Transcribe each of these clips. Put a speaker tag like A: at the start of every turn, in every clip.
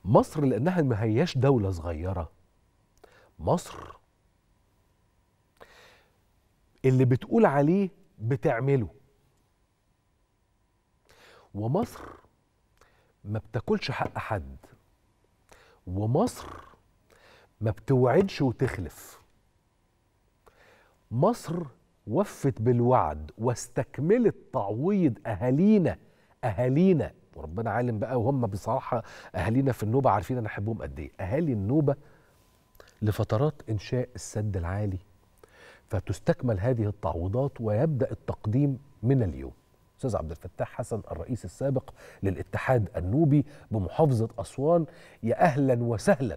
A: مصر لأنها ما هياش دولة صغيرة، مصر اللي بتقول عليه بتعمله، ومصر ما بتاكلش حق حد، ومصر ما بتوعدش وتخلف. مصر وفت بالوعد واستكملت تعويض أهالينا وربنا عالم بقى، وهم بصراحة أهالينا في النوبة عارفين أنا أحبهم قد إيه، أهالي النوبة لفترات إنشاء السد العالي، فتستكمل هذه التعويضات ويبدأ التقديم من اليوم. أستاذ عبد الفتاح حسن الرئيس السابق للاتحاد النوبي بمحافظة أسوان، يا أهلا وسهلا.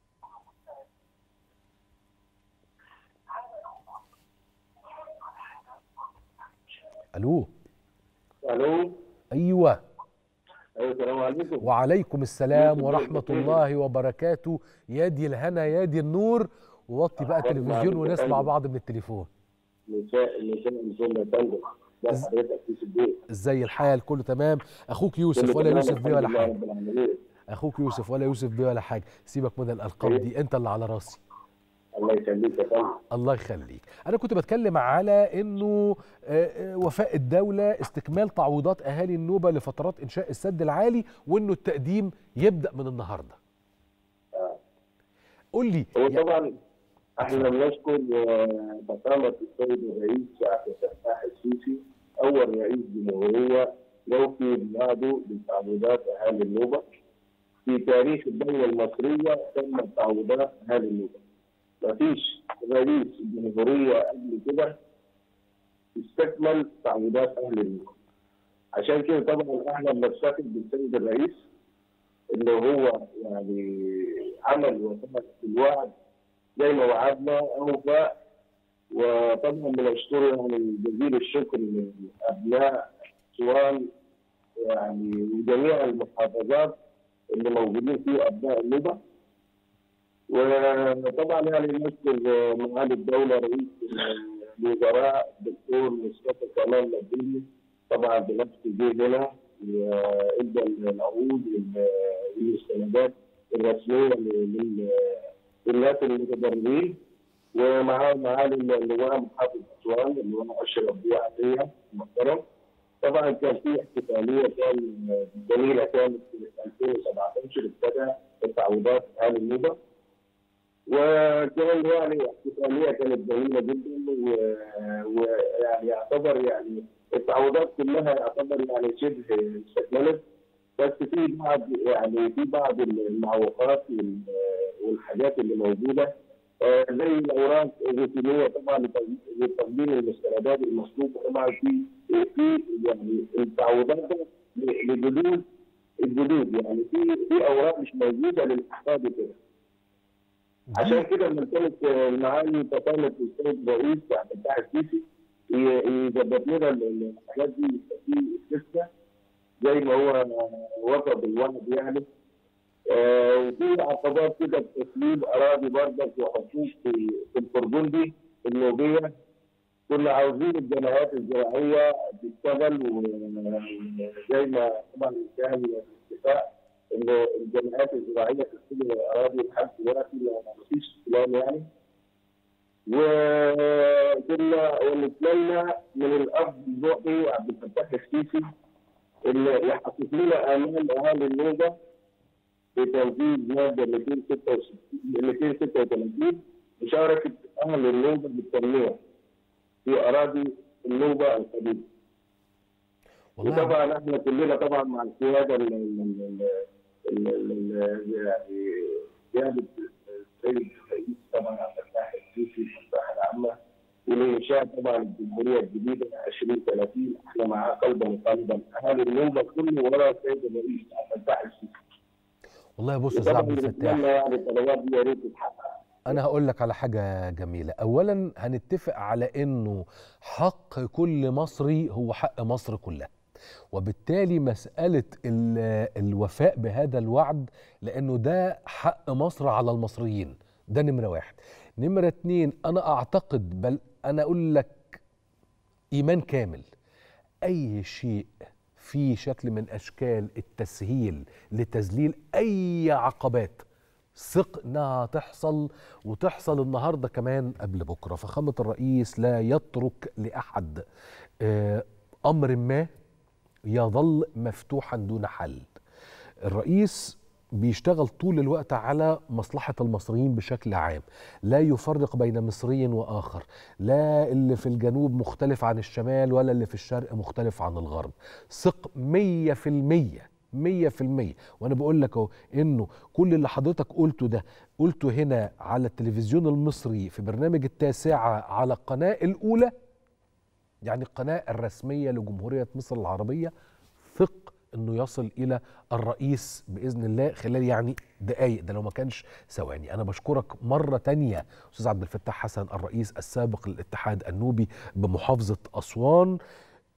A: ألو.
B: الو.
A: أيوة.
B: السلام عليكم.
A: وعليكم السلام ورحمة الله وبركاته. يا دي الهنا يا دي النور، ووطي بقى التلفزيون ونسمع بعض من التليفون.
B: مساء يا فندم. حضرتك يوسف بيه.
A: ازاي الحال؟ كله تمام؟ اخوك يوسف ولا يوسف بيه ولا حاجه؟ اخوك يوسف ولا يوسف بيه ولا حاجه، سيبك من الالقاب دي، انت اللي على راسي.
B: الله يخليك يا فندم.
A: الله يخليك. انا كنت بتكلم على انه وفاء الدوله استكمال تعويضات اهالي النوبه لفترات انشاء السد العالي، وانه التقديم يبدا من النهارده. قول لي.
B: هو طبعا احنا بنشكر فخامه السيد الرئيس عبد الفتاح السيسي اول رئيس جمهوريه يوفي بوعده بتعويضات اهالي النوبه. في تاريخ الدوله المصريه تمت تعويضات اهالي النوبه. ما فيش رئيس جمهوريه قبل كده استكمل تعويضات اهل النوبه. عشان كده طبعا احنا بنفتخر بالسيد الرئيس اللي هو يعني عمل وفاء بالوعد زي ما وعدنا اوفى. وطبعا بنشكره يعني جزيل الشكر لابناء اسوان يعني وجميع المحافظات اللي موجودين في ابناء النوبه. وطبعا يعني نشكر معالي الدوله رئيس الوزراء الدكتور مصطفى كمال مديني، طبعا بنفسه جه هنا وادى العروض والمستندات الرسميه للناس المتضررين، ومعاه معالي اللواء محافظ اسوان اللواء اشرف بيه عطيه محترم. طبعا كان في احتفاليه جميله كانت في 2017 ابتدى التعويضات اهالي النوبه، وكمان يعني احتفاليه كانت جميله جدا. ويعني يعتبر يعني التعويضات كلها يعتبر يعني شبه استكملت، بس في بعض المعوقات والحاجات اللي موجوده زي الاوراق الروتينيه طبعا لتقديم المستندات المطلوبه. طبعا في يعني التعويضات لجدود الجدود، يعني في اوراق مش موجوده للاحفاد وكده. عشان كده بنطلب معالي فخامه السيد الرئيس عبد الفتاح السيسي يظبط لنا الحاجات دي في استثناء زي ما هو وفى بالوعد يعني. وفي عقبات كده في تسليم اراضي برضك وحقوق في الفرجندي النوبيه. كنا عاوزين الجمعيات الزراعيه تشتغل، وزي ما طبعا كان الاتفاق ان الجمعيات الزراعيه تستلم الاراضي لحد دلوقتي ما فيش استلام يعني. وكنا ونتمنى من الاب الروحي عبد الفتاح السيسي اللي يحقق لنا امال اهالي النوبه بتنفيذ ماده 236 مشاركه اهل النوبه بالتنميه في اراضي النوبه القديمه. وطبعا احنا كلنا طبعا مع القياده يعني قياده السيد الرئيس طبعا عبد الفتاح السيسي المصلحه العامه والانشاء طبعا الجمهوريه الجديده 2030. احنا معاه قلبا وقلبا اهالي النوبه كله ورا السيد الرئيس عبد الفتاح السيسي.
A: والله بص يا استاذ عبد الفتاح،
B: يعني الطلبات دي يا ريت تتحقق.
A: أنا هقول لك على حاجة جميلة. أولا هنتفق على إنه حق كل مصري هو حق مصر كلها، وبالتالي مسألة الوفاء بهذا الوعد لأنه ده حق مصر على المصريين، ده نمرة واحد. نمرة اتنين، أنا أعتقد بل أنا أقول لك إيمان كامل، أي شيء في شكل من أشكال التسهيل لتذليل أي عقبات. ثق إنها تحصل، وتحصل النهاردة كمان قبل بكرة. فخامة الرئيس لا يترك لأحد أمر ما يظل مفتوحا دون حل. الرئيس بيشتغل طول الوقت على مصلحة المصريين بشكل عام، لا يفرق بين مصري وآخر، لا اللي في الجنوب مختلف عن الشمال ولا اللي في الشرق مختلف عن الغرب. ثق 100%، 100%. وأنا بقول لك أهو إنه كل اللي حضرتك قلته ده قلته هنا على التلفزيون المصري في برنامج التاسعة على القناة الأولى، يعني القناة الرسمية لجمهورية مصر العربية. ثق انه يصل الى الرئيس باذن الله خلال يعني دقائق، ده لو ما كانش ثواني. انا بشكرك مره تانية استاذ عبد الفتاح حسن، الرئيس السابق للاتحاد النوبي بمحافظه اسوان.